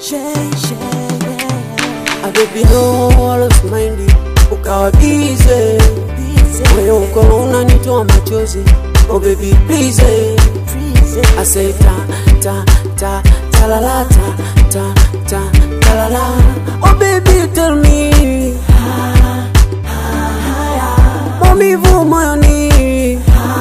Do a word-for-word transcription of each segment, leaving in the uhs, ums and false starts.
Shay, shay, I baby no always mind it. Ukawa busy, moyo uko unanitoa machozi. Oh baby please, I say ta ta ta ta la la ta ta ta ta la la. Oh baby tell me, maumivu moyoni,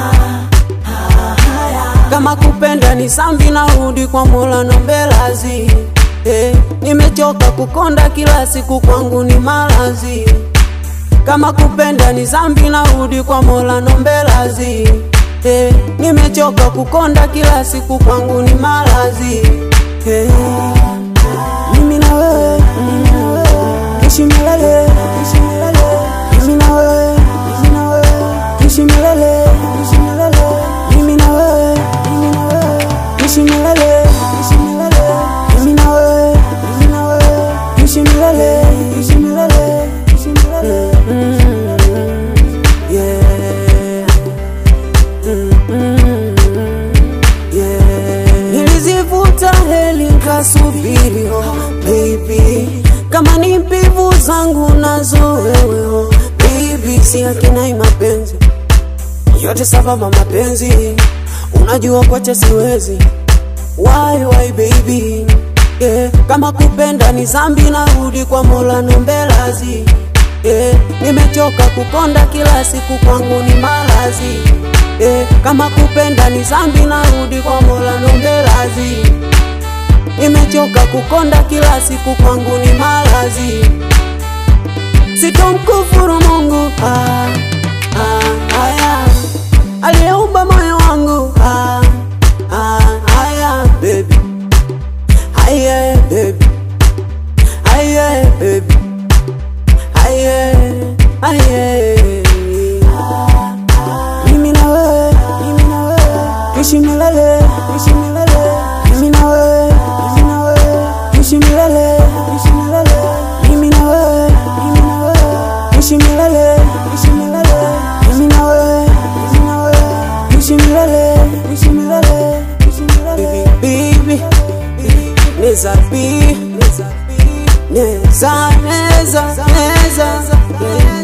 kama kupenda ni zambi narudi kwa Mola naombe lazi. Eh, nimechoka kukonda kila siku kwangu ni malazi. Kama kupenda ni zambi narudi kwa Mola naombe lazi. Eh, nimechoka kukonda kila siku kwangu ni malazi. Eh, mimi na wewe, mimi na wewe, kishi milele, kishi milele. Mimi na wewe, mimi na wewe, kishi milele, kishi milele. Mimi na wewe, mimi na wewe, kishi milele, kishi milele. Mimi na wewe, mimi na wewe, kishi milele, kishi milele, kishi milele. Yeah. Nilizivuta heli nkasubiri, oh baby, kama ni mbivu zangu nazo wewe, oh baby, si akinai mapenzi yote sababu mapenzi, unajua kwacha siwezi. Why why baby, yeah. Kama kupenda ni zambi narudi kwa Mola naombe lazi. Yeah, nimechoka kukonda kila siku kwangu ni malazi. Yeah, kama kupenda ni zambi narudi kwa Mola naombe lazi. Nimechoka kukonda kila siku kwangu ni malazi. Sitomkufuru Mungu, ah, ah, aya, aliyeumba moyo wangu, ah, ah, aya, baby, aya, baby, aya, baby, aya, aya. Mimi na wewe, mimi na wewe, kishi milele, kishi milele. Mimi na wewe, mimi na wewe, kishi milele, kishi milele. Mimi na wewe, mimi na wewe, kishi milele, kishi milele. Mimi na wewe, mimi na wewe, kishi milele, kishi milele, kishi milele. Baby, baby, neza bi, neza bi, neza, neza, neza, neza.